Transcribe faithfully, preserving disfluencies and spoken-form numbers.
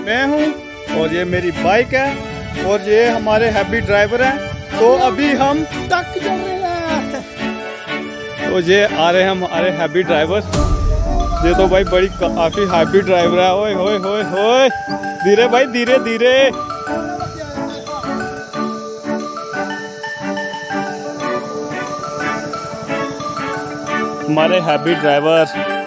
मैं हूँ और ये मेरी बाइक है और ये हमारे हैवी ड्राइवर हैं। तो अभी हम तक जा रहे हैं। तो ये आ रहे हैं हमारे हैवी ड्राइवर। ये तो भाई बड़ी काफी हैवी ड्राइवर है। ओए होए होए होए, धीरे भाई धीरे धीरे। हमारे हैवी ड्राइवर